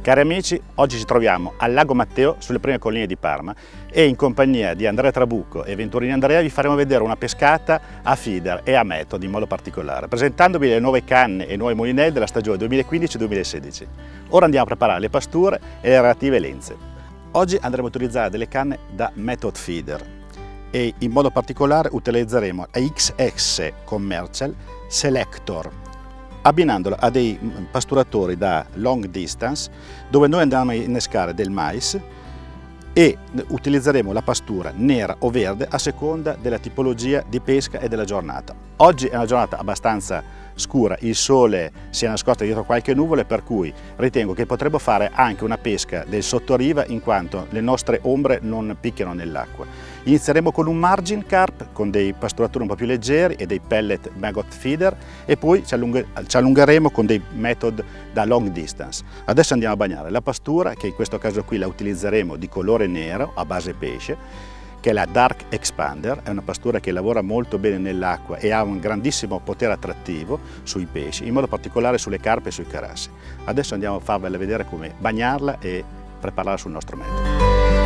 Cari amici, oggi ci troviamo al Lago Matteo, sulle prime colline di Parma, e in compagnia di Andrea Trabucco e Venturini Andrea vi faremo vedere una pescata a feeder e a metodo in modo particolare, presentandovi le nuove canne e nuovi molinelli della stagione 2015-2016. Ora andiamo a preparare le pasture e le relative lenze. Oggi andremo a utilizzare delle canne da method feeder e in modo particolare utilizzeremo la XS Commercial Selector, abbinandola a dei pasturatori da long distance dove noi andiamo a innescare del mais e utilizzeremo la pastura nera o verde a seconda della tipologia di pesca e della giornata. Oggi è una giornata abbastanza scura, il sole si è nascosto dietro qualche nuvole, per cui ritengo che potremmo fare anche una pesca del sottoriva in quanto le nostre ombre non picchiano nell'acqua. Inizieremo con un margin carp con dei pasturatori un po' più leggeri e dei pellet maggot feeder e poi ci allungheremo con dei method da long distance. Adesso andiamo a bagnare la pastura, che in questo caso qui la utilizzeremo di colore nero a base pesce, che è la Dark Expander. È una pastura che lavora molto bene nell'acqua e ha un grandissimo potere attrattivo sui pesci, in modo particolare sulle carpe e sui carassi. Adesso andiamo a farvela vedere come bagnarla e prepararla sul nostro metodo.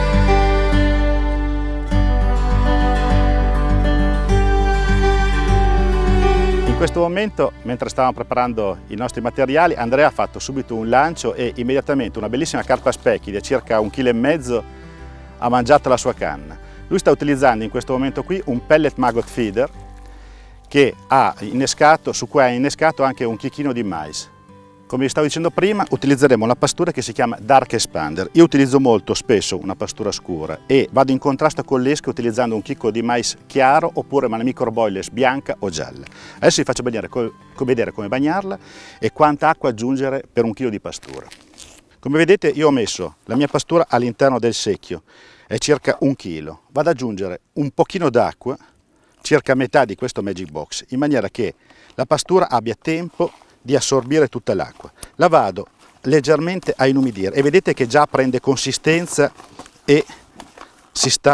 In questo momento, mentre stavamo preparando i nostri materiali, Andrea ha fatto subito un lancio e immediatamente una bellissima carpa a specchi di circa 1,5 kg ha mangiato la sua canna. Lui sta utilizzando in questo momento qui un pellet maggot feeder che ha innescato, su cui ha innescato anche un chicchino di mais. Come vi stavo dicendo prima, utilizzeremo una pastura che si chiama Dark Expander. Io utilizzo molto spesso una pastura scura e vado in contrasto con l'esca utilizzando un chicco di mais chiaro oppure una microboilers bianca o gialla. Adesso vi faccio vedere come bagnarla e quanta acqua aggiungere per 1 chilo di pastura. Come vedete io ho messo la mia pastura all'interno del secchio, è circa 1 chilo. Vado ad aggiungere un pochino d'acqua, circa metà di questo Magic Box, in maniera che la pastura abbia tempo di assorbire tutta l'acqua. La vado leggermente a inumidire e vedete che già prende consistenza e si sta,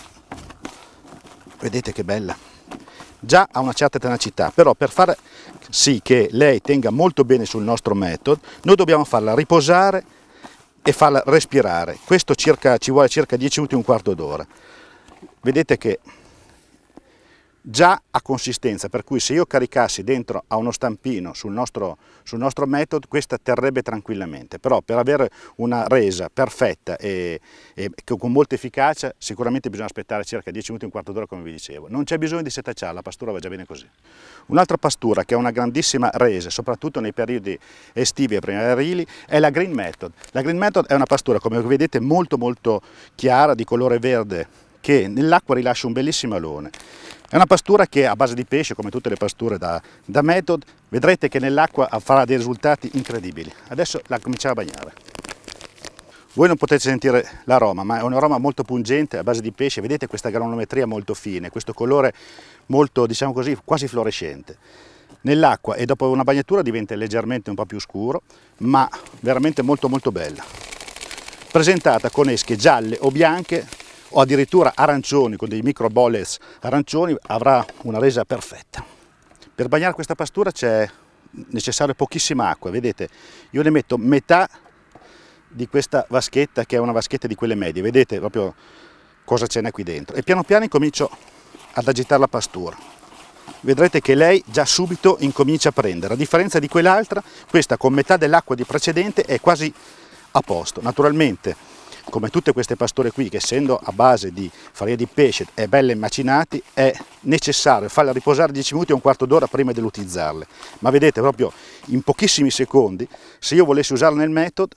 vedete che bella, già ha una certa tenacità, però per fare sì che lei tenga molto bene sul nostro metodo, noi dobbiamo farla riposare e farla respirare. Questo ci vuole circa 10 minuti, un quarto d'ora. Vedete che già ha consistenza, per cui se io caricassi dentro a uno stampino sul nostro metodo, questa terrebbe tranquillamente, però per avere una resa perfetta e con molta efficacia sicuramente bisogna aspettare circa 10 minuti, un quarto d'ora, come vi dicevo. Non c'è bisogno di setacciare, la pastura va già bene così. Un'altra pastura che ha una grandissima resa, soprattutto nei periodi estivi e primaverili, è la Green Method. La Green Method è una pastura, come vedete, molto chiara, di colore verde, che nell'acqua rilascia un bellissimo alone. È una pastura che è a base di pesce, come tutte le pasture da method. Vedrete che nell'acqua farà dei risultati incredibili. Adesso la cominciamo a bagnare. Voi non potete sentire l'aroma, ma è un aroma molto pungente a base di pesce. Vedete questa granulometria molto fine, questo colore molto, diciamo così, quasi fluorescente. Nell'acqua e dopo una bagnatura diventa leggermente un po' più scuro, ma veramente molto bella. Presentata con esche gialle o bianche, o addirittura arancioni, con dei micro bollets arancioni, avrà una resa perfetta. Per bagnare questa pastura c'è necessario pochissima acqua, vedete, io ne metto metà di questa vaschetta, che è una vaschetta di quelle medie, vedete proprio cosa ce n'è qui dentro, e piano piano incomincio ad agitare la pastura. Vedrete che lei già subito incomincia a prendere, a differenza di quell'altra, questa con metà dell'acqua di precedente è quasi a posto. Naturalmente, come tutte queste pasture qui, che essendo a base di farina di pesce e belle macinati, è necessario farle riposare 10 minuti o un quarto d'ora prima di utilizzarle. Ma vedete proprio in pochissimi secondi, se io volessi usarla nel metodo,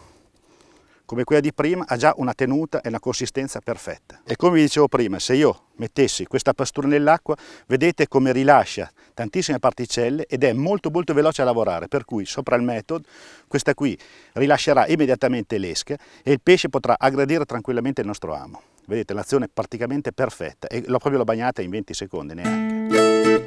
come quella di prima, ha già una tenuta e una consistenza perfetta. E come vi dicevo prima, se io mettessi questa pastura nell'acqua, vedete come rilascia tantissime particelle ed è molto veloce a lavorare, per cui sopra il metodo questa qui rilascerà immediatamente l'esca e il pesce potrà aggredire tranquillamente il nostro amo. Vedete, l'azione è praticamente perfetta e l'ho bagnata in 20 secondi neanche.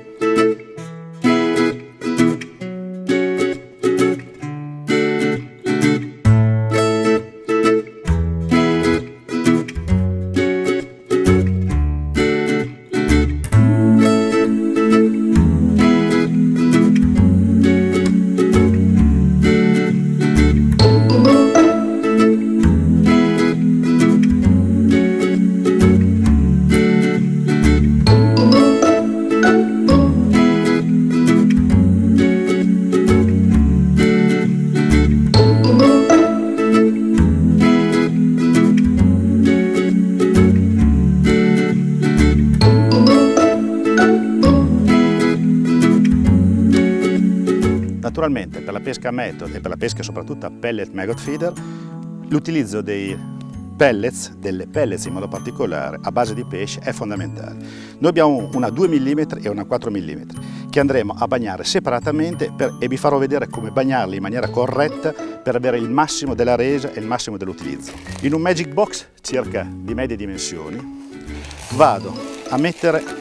Naturalmente per la pesca a method e per la pesca soprattutto a pellet maggot feeder l'utilizzo dei pellets, delle pellets in modo particolare a base di pesce è fondamentale. Noi abbiamo una 2 mm e una 4 mm che andremo a bagnare separatamente e vi farò vedere come bagnarli in maniera corretta per avere il massimo della resa e il massimo dell'utilizzo. In un magic box circa di medie dimensioni vado a mettere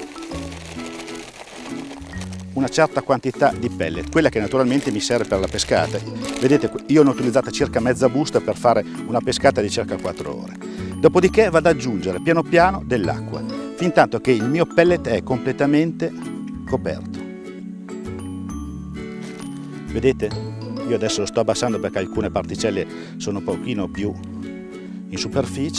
una certa quantità di pellet, quella che naturalmente mi serve per la pescata. Vedete, io ne ho utilizzata circa mezza busta per fare una pescata di circa 4 ore. Dopodiché vado ad aggiungere piano piano dell'acqua, fin tanto che il mio pellet è completamente coperto. Vedete? Io adesso lo sto abbassando perché alcune particelle sono un pochino più in superficie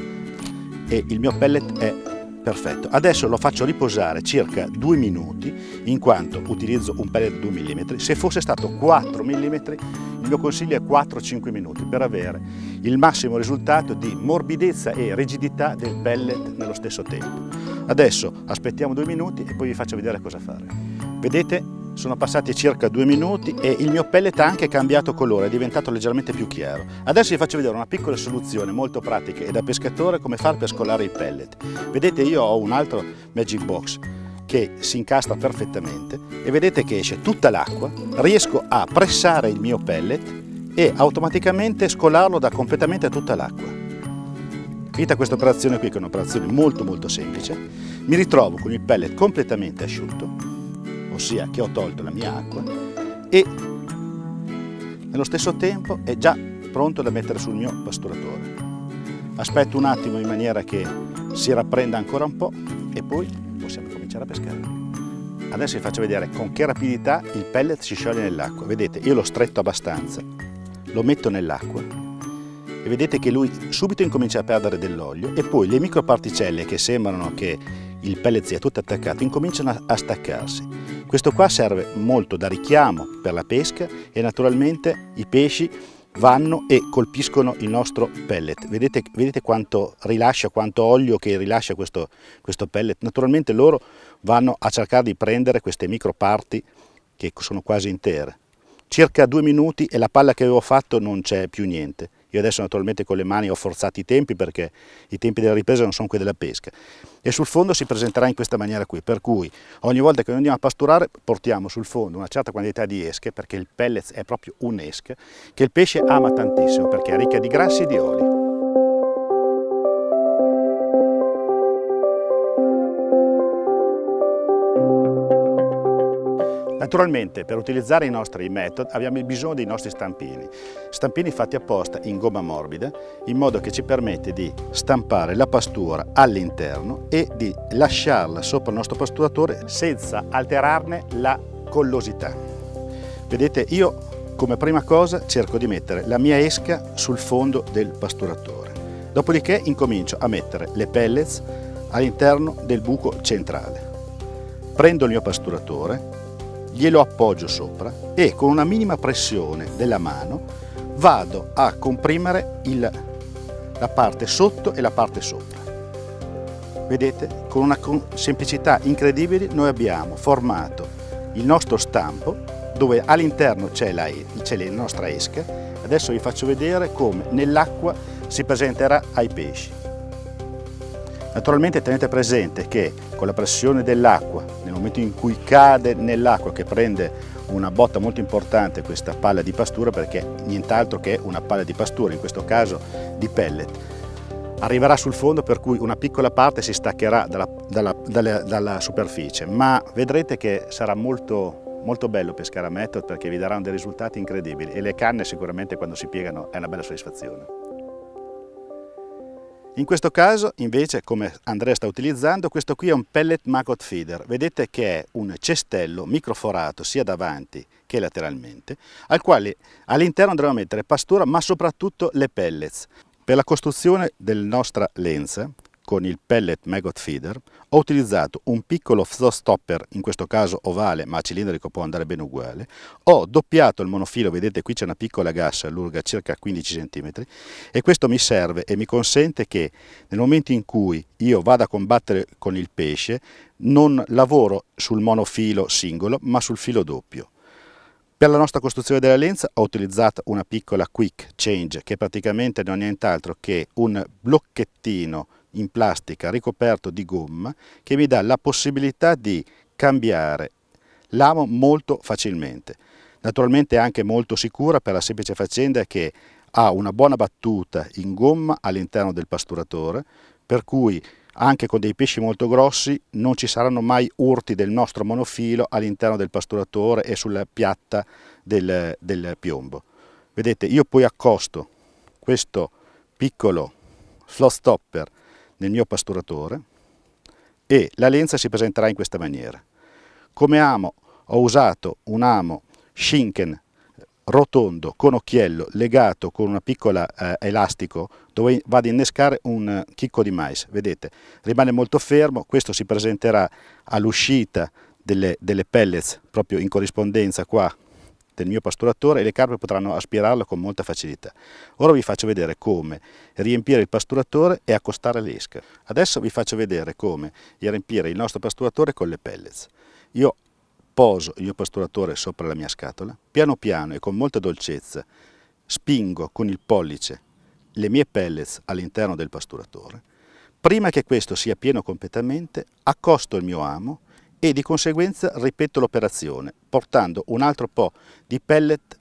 e il mio pellet è perfetto. Adesso lo faccio riposare circa 2 minuti, in quanto utilizzo un pellet 2 mm. Se fosse stato 4 mm, il mio consiglio è 4-5 minuti per avere il massimo risultato di morbidezza e rigidità del pellet nello stesso tempo. Adesso aspettiamo 2 minuti e poi vi faccio vedere cosa fare. Vedete? Sono passati circa 2 minuti e il mio pellet ha anche cambiato colore, è diventato leggermente più chiaro. Adesso vi faccio vedere una piccola soluzione molto pratica e da pescatore come fare per scolare i pellet. Vedete, io ho un altro magic box che si incastra perfettamente e vedete che esce tutta l'acqua, riesco a pressare il mio pellet e automaticamente scolarlo da completamente tutta l'acqua. Finita questa operazione qui, che è un'operazione molto semplice, mi ritrovo con il pellet completamente asciutto, ossia che ho tolto la mia acqua e nello stesso tempo è già pronto da mettere sul mio pasturatore. Aspetto un attimo in maniera che si rapprenda ancora un po' e poi possiamo cominciare a pescare. Adesso vi faccio vedere con che rapidità il pellet si scioglie nell'acqua. Vedete, io l'ho stretto abbastanza, lo metto nell'acqua e vedete che lui subito incomincia a perdere dell'olio e poi le microparticelle che sembrano che il pellet sia tutto attaccato incominciano a staccarsi. Questo qua serve molto da richiamo per la pesca e naturalmente i pesci vanno e colpiscono il nostro pellet. Vedete quanto rilascia, quanto olio che rilascia questo pellet. Naturalmente loro vanno a cercare di prendere queste microparti che sono quasi intere. Circa 2 minuti e la palla che avevo fatto non c'è più niente. Io adesso naturalmente con le mani ho forzato i tempi perché i tempi della ripresa non sono quelli della pesca e sul fondo si presenterà in questa maniera qui, per cui ogni volta che andiamo a pasturare portiamo sul fondo una certa quantità di esche, perché il pellet è proprio un'esca che il pesce ama tantissimo perché è ricca di grassi e di oli. Naturalmente per utilizzare i nostri method abbiamo bisogno dei nostri stampini fatti apposta in gomma morbida in modo che ci permette di stampare la pastura all'interno e di lasciarla sopra il nostro pasturatore senza alterarne la collosità. Vedete, io come prima cosa cerco di mettere la mia esca sul fondo del pasturatore, dopodiché incomincio a mettere le pellets all'interno del buco centrale. Prendo il mio pasturatore, glielo appoggio sopra e con una minima pressione della mano vado a comprimere la parte sotto e la parte sopra. Vedete? Con una semplicità incredibile noi abbiamo formato il nostro stampo dove all'interno c'è la nostra esca. Adesso vi faccio vedere come nell'acqua si presenterà ai pesci. Naturalmente tenete presente che con la pressione dell'acqua, nel momento in cui cade nell'acqua, che prende una botta molto importante questa palla di pastura, perché nient'altro che una palla di pastura, in questo caso di pellet, arriverà sul fondo, per cui una piccola parte si staccherà dalla superficie, ma vedrete che sarà molto bello pescare a method perché vi daranno dei risultati incredibili e le canne sicuramente quando si piegano è una bella soddisfazione. In questo caso invece, come Andrea sta utilizzando, questo qui è un pellet maggot feeder. Vedete che è un cestello microforato sia davanti che lateralmente, al quale all'interno andremo a mettere pastura ma soprattutto le pellets. Per la costruzione della nostra lenza con il pellet maggot feeder ho utilizzato un piccolo throw stopper, in questo caso ovale ma cilindrico può andare bene uguale. Ho doppiato il monofilo, vedete qui c'è una piccola gassa lunga circa 15 cm e questo mi serve e mi consente che nel momento in cui io vado a combattere con il pesce non lavoro sul monofilo singolo ma sul filo doppio. Per la nostra costruzione della lenza ho utilizzato una piccola quick change, che praticamente non è nient'altro che un blocchettino in plastica ricoperto di gomma che mi dà la possibilità di cambiare l'amo molto facilmente. Naturalmente è anche molto sicura per la semplice faccenda che ha una buona battuta in gomma all'interno del pasturatore, per cui anche con dei pesci molto grossi non ci saranno mai urti del nostro monofilo all'interno del pasturatore e sulla piatta del piombo. Vedete, io poi accosto questo piccolo flow stopper nel mio pasturatore e la lenza si presenterà in questa maniera. Come amo ho usato un amo Schinken rotondo con occhiello legato con una piccola elastico dove vado ad innescare un chicco di mais. Vedete, rimane molto fermo, questo si presenterà all'uscita delle pellets proprio in corrispondenza qua del mio pasturatore e le carpe potranno aspirarlo con molta facilità. Ora vi faccio vedere come riempire il pasturatore e accostare l'esca. Adesso vi faccio vedere come riempire il nostro pasturatore con le pellets. Io poso il mio pasturatore sopra la mia scatola, piano piano e con molta dolcezza spingo con il pollice le mie pellets all'interno del pasturatore. Prima che questo sia pieno completamente, accosto il mio amo e di conseguenza ripeto l'operazione, portando un altro po' di pellet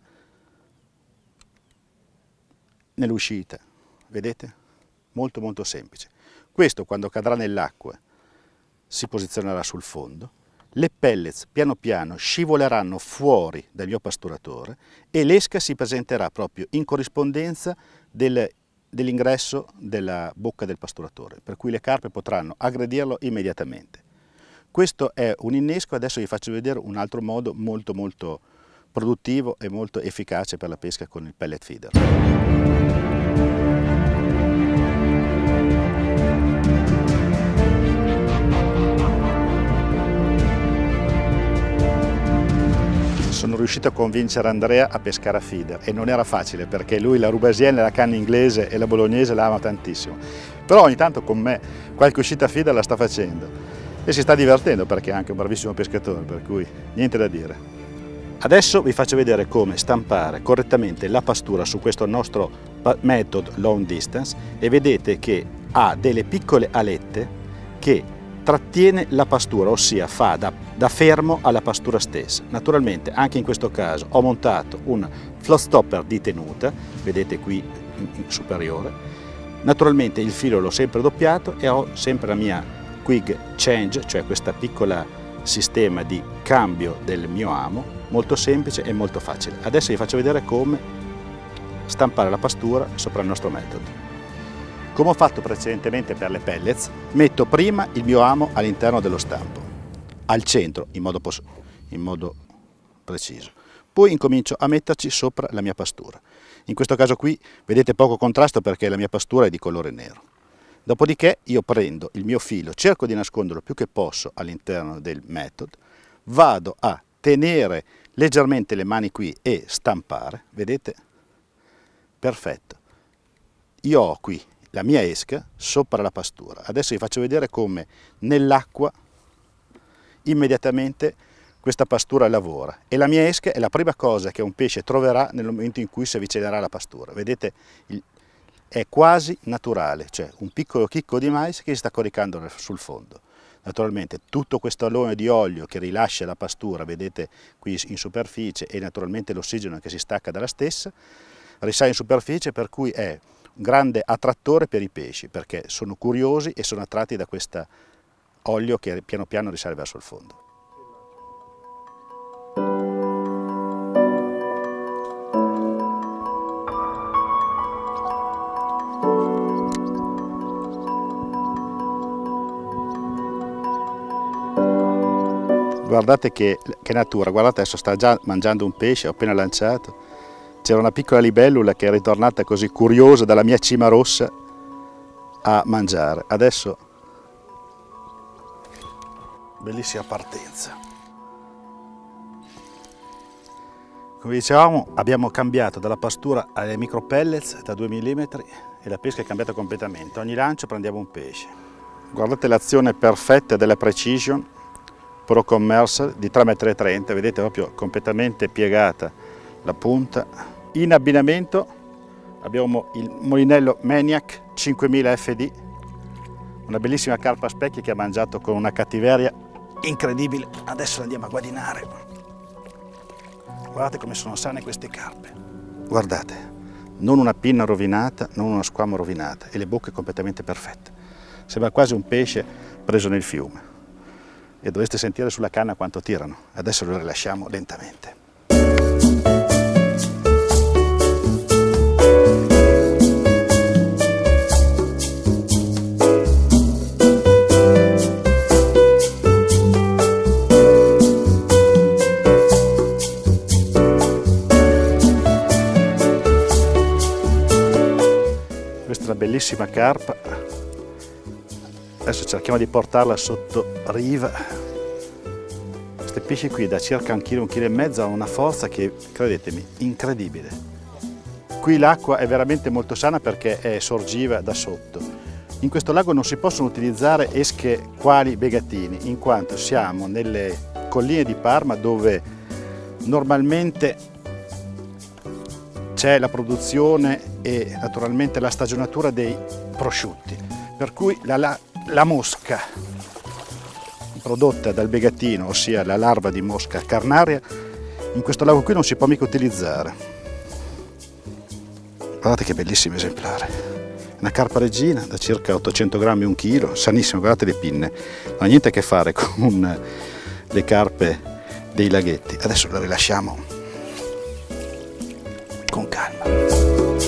nell'uscita. Vedete? Molto molto semplice. Questo quando cadrà nell'acqua si posizionerà sul fondo. Le pellets piano piano scivoleranno fuori dal mio pasturatore e l'esca si presenterà proprio in corrispondenza dell'ingresso della bocca del pasturatore, per cui le carpe potranno aggredirlo immediatamente. Questo è un innesco, adesso vi faccio vedere un altro modo molto molto produttivo e molto efficace per la pesca con il pellet feeder. Sono riuscito a convincere Andrea a pescare a feeder e non era facile perché lui la rubasienne, la canna inglese e la bolognese la ama tantissimo, però ogni tanto con me qualche uscita a feeder la sta facendo e si sta divertendo perché è anche un bravissimo pescatore, per cui niente da dire. Adesso vi faccio vedere come stampare correttamente la pastura su questo nostro method long distance e vedete che ha delle piccole alette che trattiene la pastura, ossia fa da fermo alla pastura stessa. Naturalmente anche in questo caso ho montato un flow stopper di tenuta, vedete qui in superiore. Naturalmente il filo l'ho sempre doppiato e ho sempre la mia quick change, cioè questa piccola sistema di cambio del mio amo, molto semplice e molto facile. Adesso vi faccio vedere come stampare la pastura sopra il nostro metodo. Come ho fatto precedentemente per le pellets, metto prima il mio amo all'interno dello stampo, al centro in modo preciso. Poi incomincio a metterci sopra la mia pastura. In questo caso qui vedete poco contrasto perché la mia pastura è di colore nero. Dopodiché io prendo il mio filo, cerco di nasconderlo più che posso all'interno del method, vado a tenere leggermente le mani qui e stampare, vedete? Perfetto. Io ho qui la mia esca sopra la pastura. Adesso vi faccio vedere come nell'acqua immediatamente questa pastura lavora e la mia esca è la prima cosa che un pesce troverà nel momento in cui si avvicinerà alla pastura. Vedete, è quasi naturale, cioè un piccolo chicco di mais che si sta coricando sul fondo. Naturalmente tutto questo alone di olio che rilascia la pastura, vedete qui in superficie, e naturalmente l'ossigeno che si stacca dalla stessa, risale in superficie, per cui è un grande attrattore per i pesci perché sono curiosi e sono attratti da questo olio che piano piano risale verso il fondo. Guardate che natura, guardate adesso sta già mangiando un pesce, ho appena lanciato. C'era una piccola libellula che è ritornata così curiosa dalla mia cima rossa a mangiare. Adesso, bellissima partenza. Come dicevamo, abbiamo cambiato dalla pastura alle micro pellets da 2 mm e la pesca è cambiata completamente. Ogni lancio prendiamo un pesce. Guardate l'azione perfetta della precision Pro Commercial di 3,30 m, vedete proprio completamente piegata la punta. In abbinamento abbiamo il Molinello Maniac 5000 FD, una bellissima carpa a specchi che ha mangiato con una cattiveria incredibile. Adesso andiamo a guadinare. Guardate come sono sane queste carpe, guardate, non una pinna rovinata, non una squama rovinata e le bocche completamente perfette. Sembra quasi un pesce preso nel fiume. E dovreste sentire sulla canna quanto tirano. Adesso lo rilasciamo lentamente. Questa è una bellissima carpa. Adesso cerchiamo di portarla sotto riva. Questi pesci qui da circa 1,5 kg hanno una forza che, credetemi, incredibile. Qui l'acqua è veramente molto sana perché è sorgiva da sotto. In questo lago non si possono utilizzare esche quali begatini, in quanto siamo nelle colline di Parma dove normalmente c'è la produzione e naturalmente la stagionatura dei prosciutti. Per cui la mosca prodotta dal begatino, ossia la larva di mosca carnaria, in questo lago qui non si può mica utilizzare. Guardate che bellissimo esemplare, una carpa regina da circa 800 grammi, 1 chilo, sanissimo, guardate le pinne, non ha niente a che fare con le carpe dei laghetti. Adesso la rilasciamo con calma.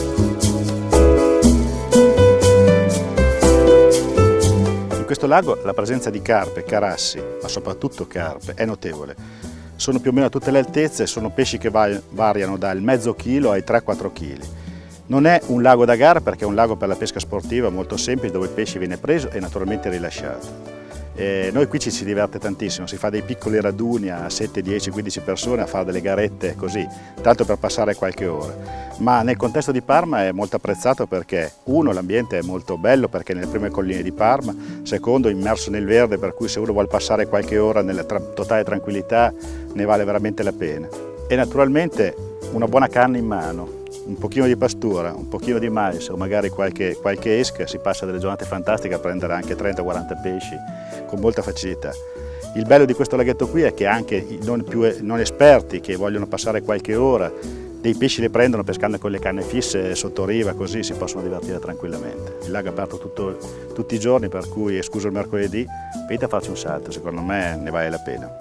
In questo lago la presenza di carpe, carassi, ma soprattutto carpe, è notevole. Sono più o meno a tutte le altezze, sono pesci che variano dal mezzo chilo ai 3-4 kg. Non è un lago da gara perché è un lago per la pesca sportiva molto semplice dove il pesce viene preso e naturalmente rilasciato. Noi qui ci si diverte tantissimo, si fa dei piccoli raduni a 7, 10, 15 persone a fare delle garette così, tanto per passare qualche ora. Ma nel contesto di Parma è molto apprezzato perché, uno, l'ambiente è molto bello perché è nelle prime colline di Parma, secondo, immerso nel verde, per cui se uno vuole passare qualche ora nella totale tranquillità ne vale veramente la pena. E naturalmente una buona canna in mano, un pochino di pastura, un pochino di mais o magari qualche esca, si passa delle giornate fantastiche a prendere anche 30-40 pesci con molta facilità. Il bello di questo laghetto qui è che anche i non esperti che vogliono passare qualche ora dei pesci li prendono pescando con le canne fisse sotto riva, così si possono divertire tranquillamente. Il lago è aperto tutti i giorni, per cui, escluso il mercoledì, venite a farci un salto, secondo me ne vale la pena.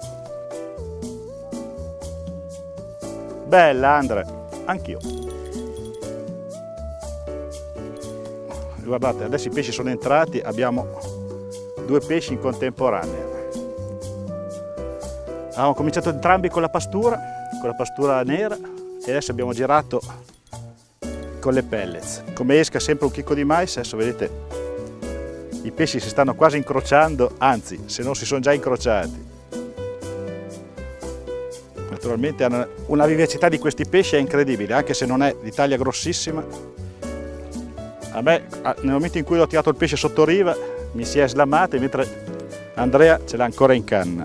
Bella Andre, anch'io. Guardate, adesso i pesci sono entrati, abbiamo 2 pesci in contemporanea. Abbiamo cominciato entrambi con la pastura nera e adesso abbiamo girato con le pellets. Come esca sempre un chicco di mais, adesso vedete i pesci si stanno quasi incrociando, anzi se non si sono già incrociati. Naturalmente una vivacità di questi pesci è incredibile, anche se non è di taglia grossissima. A me, nel momento in cui ho tirato il pesce sotto riva, mi si è slamata, mentre Andrea ce l'ha ancora in canna.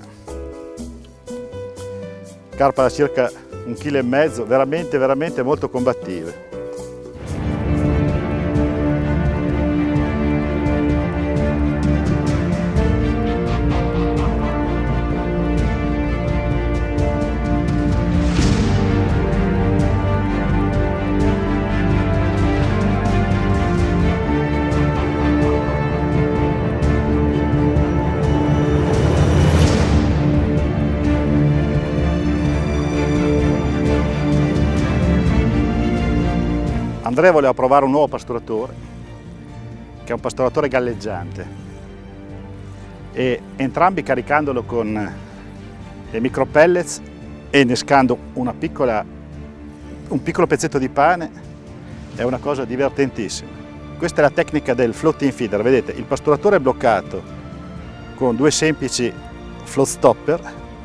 Carpa da circa 1,5 kg, veramente molto combattive. Andrea voleva provare un nuovo pasturatore, che è un pasturatore galleggiante, e entrambi caricandolo con le micro pellets e innescando un piccolo pezzetto di pane è una cosa divertentissima. Questa è la tecnica del floating feeder, vedete il pasturatore è bloccato con 2 semplici float stopper,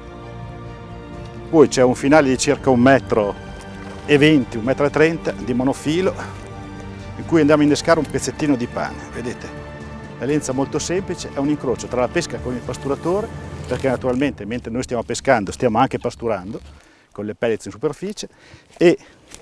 poi c'è un finale di circa 1,20 m, 1,30 m di monofilo in cui andiamo a innescare un pezzettino di pane. Vedete, la lenza molto semplice, è un incrocio tra la pesca con il pasturatore perché naturalmente mentre noi stiamo pescando stiamo anche pasturando con le pellets in superficie, e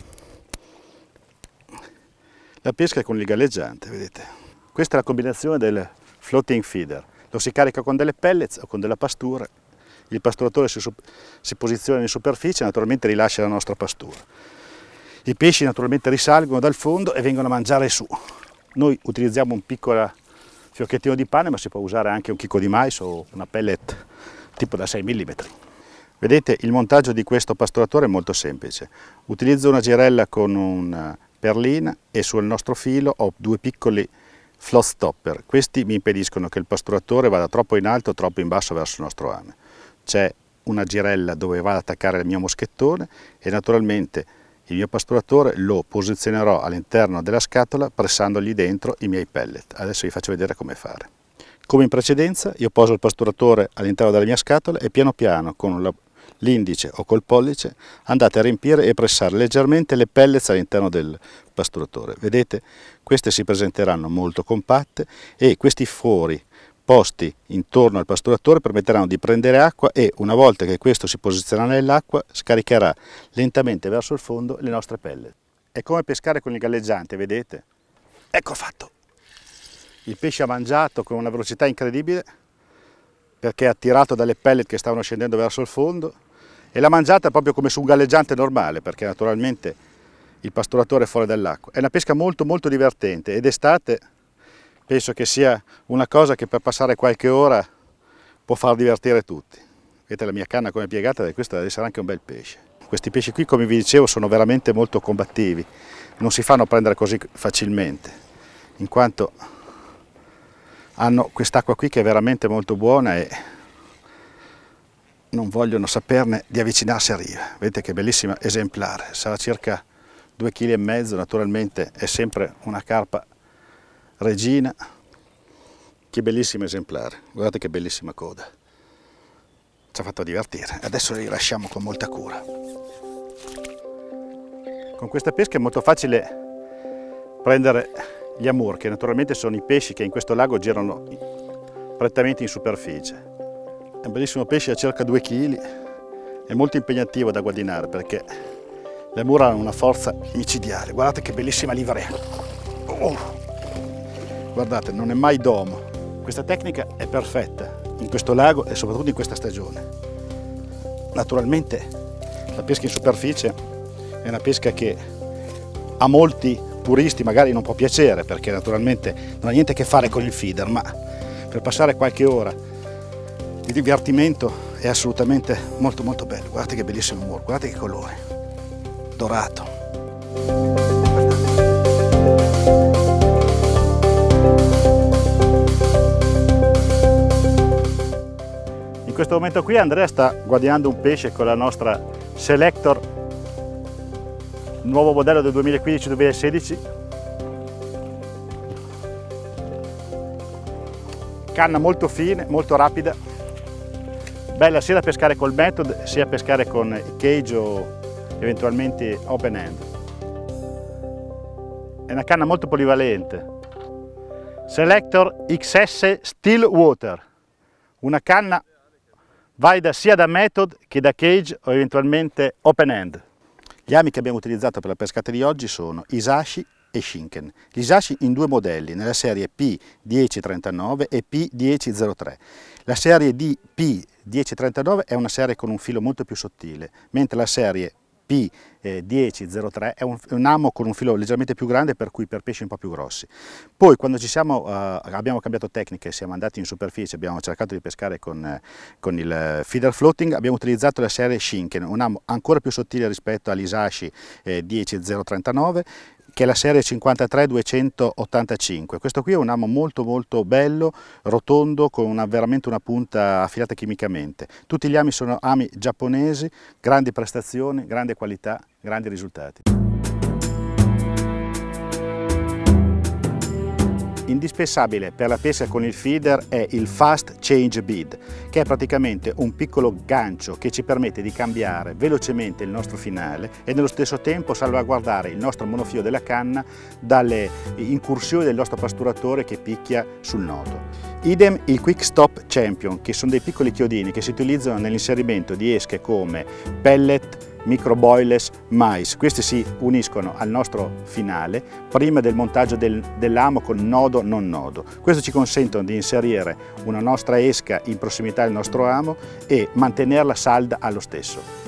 la pesca con il galleggiante, vedete. Questa è la combinazione del floating feeder, lo si carica con delle pellets o con della pastura, il pasturatore si posiziona in superficie e naturalmente rilascia la nostra pastura. I pesci naturalmente risalgono dal fondo e vengono a mangiare su. Noi utilizziamo un piccolo fiocchettino di pane, ma si può usare anche un chicco di mais o una pellet tipo da 6 mm. Vedete, il montaggio di questo pasturatore è molto semplice. Utilizzo una girella con una perlina e sul nostro filo ho due piccoli float stopper. Questi mi impediscono che il pasturatore vada troppo in alto o troppo in basso verso il nostro ame. C'è una girella dove va ad attaccare il mio moschettone e naturalmente il mio pasturatore lo posizionerò all'interno della scatola pressandogli dentro i miei pellet. Adesso vi faccio vedere come fare. Come in precedenza, io poso il pasturatore all'interno della mia scatola e piano piano con l'indice o col pollice andate a riempire e pressare leggermente le pellets all'interno del pasturatore. Vedete, queste si presenteranno molto compatte e questi fori posti intorno al pasturatore permetteranno di prendere acqua e una volta che questo si posizionerà nell'acqua scaricherà lentamente verso il fondo le nostre pellet. È come pescare con il galleggiante, vedete? Ecco fatto! Il pesce ha mangiato con una velocità incredibile perché è attirato dalle pellet che stavano scendendo verso il fondo e l'ha mangiata proprio come su un galleggiante normale, perché naturalmente il pasturatore è fuori dall'acqua. È una pesca molto molto divertente ed d'estate penso che sia una cosa che per passare qualche ora può far divertire tutti. Vedete la mia canna come è piegata, e questo deve essere anche un bel pesce. Questi pesci qui, come vi dicevo, sono veramente molto combattivi, non si fanno prendere così facilmente, in quanto hanno quest'acqua qui che è veramente molto buona e non vogliono saperne di avvicinarsi a riva. Vedete che bellissima esemplare, sarà circa 2,5 kg, naturalmente è sempre una carpa regina. Che bellissimo esemplare, guardate che bellissima coda, ci ha fatto divertire. Adesso li rilasciamo con molta cura. Con questa pesca è molto facile prendere gli amur, che naturalmente sono i pesci che in questo lago girano prettamente in superficie. È un bellissimo pesce da circa 2 kg, è molto impegnativo da guadagnare perché le amur hanno una forza micidiale. Guardate che bellissima livrea. Guardate, non è mai domo. Questa tecnica è perfetta in questo lago e soprattutto in questa stagione. Naturalmente la pesca in superficie è una pesca che a molti puristi magari non può piacere perché naturalmente non ha niente a che fare con il feeder, ma per passare qualche ora di divertimento è assolutamente molto molto bello. Guardate che bellissimo amore, guardate che colore dorato. In questo momento qui Andrea sta guadagnando un pesce con la nostra Selector, nuovo modello del 2015-2016, canna molto fine, molto rapida, bella sia da pescare col method sia a pescare con i cage o eventualmente open end. È una canna molto polivalente, Selector XS Still Water, una canna valida sia da method che da cage o eventualmente open end. Gli ami che abbiamo utilizzato per la pescata di oggi sono Isashi e Shinken. Gli Isashi in due modelli, nella serie P1039 e P1003. La serie di P1039 è una serie con un filo molto più sottile, mentre la serie P1003 è un amo con un filo leggermente più grande, per cui per pesci un po' più grossi. Poi quando abbiamo cambiato tecnica e siamo andati in superficie, abbiamo cercato di pescare con il feeder floating, abbiamo utilizzato la serie Shinken, un amo ancora più sottile rispetto all'Isashi 10039, che è la serie 53-285. Questo qui è un amo molto molto bello, rotondo, con veramente una punta affilata chimicamente. Tutti gli ami sono ami giapponesi, grandi prestazioni, grande qualità, grandi risultati. Indispensabile per la pesca con il feeder è il Fast Change Bead, che è praticamente un piccolo gancio che ci permette di cambiare velocemente il nostro finale e nello stesso tempo salvaguardare il nostro monofilo della canna dalle incursioni del nostro pasturatore che picchia sul nodo. Idem il Quick Stop Champion, che sono dei piccoli chiodini che si utilizzano nell'inserimento di esche come pellet, microboilers, mais. Questi si uniscono al nostro finale prima del montaggio dell'amo con nodo non nodo. Questo ci consente di inserire una nostra esca in prossimità del nostro amo e mantenerla salda allo stesso.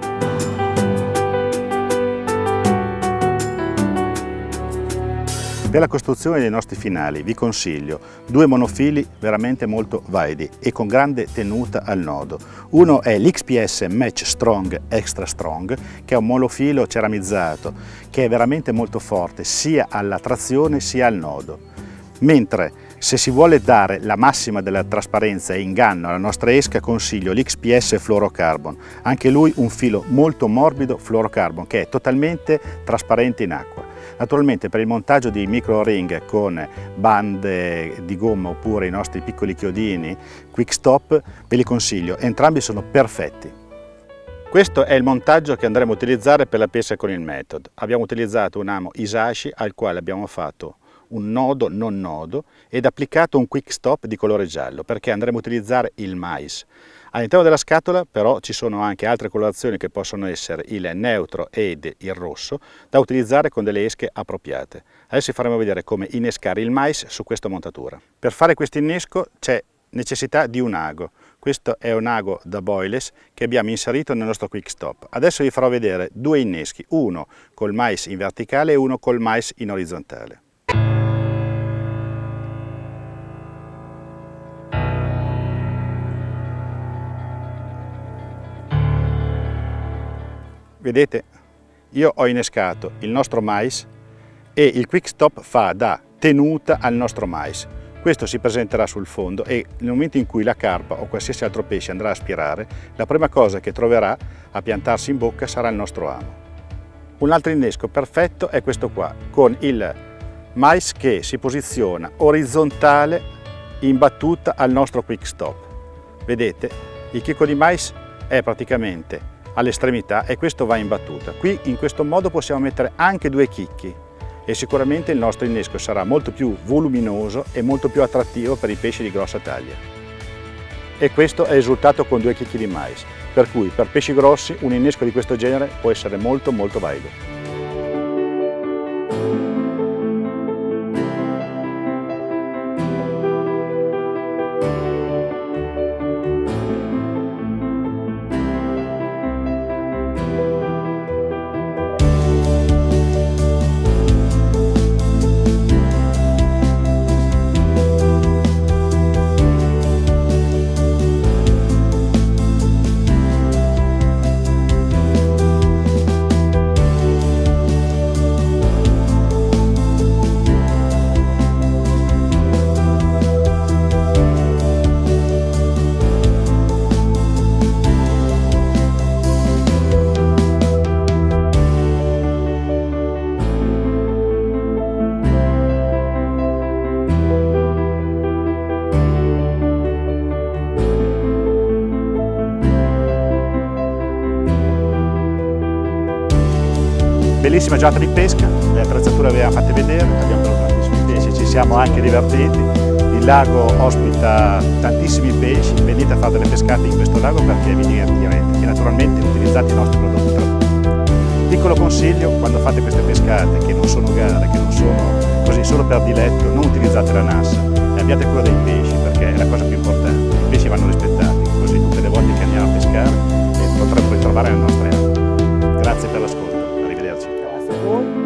Per la costruzione dei nostri finali vi consiglio due monofili veramente molto validi e con grande tenuta al nodo. Uno è l'XPS Match Strong Extra Strong, che è un monofilo ceramizzato che è veramente molto forte sia alla trazione sia al nodo. Mentre se si vuole dare la massima della trasparenza e inganno alla nostra esca consiglio l'XPS Fluorocarbon, anche lui un filo molto morbido fluorocarbon che è totalmente trasparente in acqua. Naturalmente per il montaggio di micro ring con bande di gomma oppure i nostri piccoli chiodini Quick Stop ve li consiglio, entrambi sono perfetti. Questo è il montaggio che andremo a utilizzare per la pesca con il Method. Abbiamo utilizzato un amo Isashi al quale abbiamo fatto un nodo non nodo ed applicato un Quick Stop di colore giallo perché andremo a utilizzare il mais. All'interno della scatola però ci sono anche altre colorazioni che possono essere il neutro ed il rosso da utilizzare con delle esche appropriate. Adesso vi faremo vedere come innescare il mais su questa montatura. Per fare questo innesco c'è necessità di un ago. Questo è un ago da boilers che abbiamo inserito nel nostro Quick Stop. Adesso vi farò vedere due inneschi, uno col mais in verticale e uno col mais in orizzontale. Vedete, io ho innescato il nostro mais e il Quick Stop fa da tenuta al nostro mais. Questo si presenterà sul fondo e nel momento in cui la carpa o qualsiasi altro pesce andrà a aspirare, la prima cosa che troverà a piantarsi in bocca sarà il nostro amo. Un altro innesco perfetto è questo qua, con il mais che si posiziona orizzontale in battuta al nostro Quick Stop. Vedete, il chicco di mais è praticamente all'estremità e questo va in battuta. Qui in questo modo possiamo mettere anche due chicchi e sicuramente il nostro innesco sarà molto più voluminoso e molto più attrattivo per i pesci di grossa taglia. E questo è il risultato con due chicchi di mais, per cui per pesci grossi un innesco di questo genere può essere molto valido. Bellissima giornata di pesca, le attrezzature le abbiamo fatte vedere, abbiamo preso tantissimi pesci, ci siamo anche divertiti. Il lago ospita tantissimi pesci, venite a fare delle pescate in questo lago perché vi divertirete e naturalmente utilizzate i nostri prodotti. Piccolo consiglio, quando fate queste pescate che non sono gare, che non sono così solo per diletto, non utilizzate la nassa e abbiate cura dei pesci perché è la cosa più importante. I pesci vanno rispettati, così tutte le volte che andiamo a pescare potrebbero ritrovare le nostre acque. Grazie per l'ascolto, arrivederci. Grazie a voi.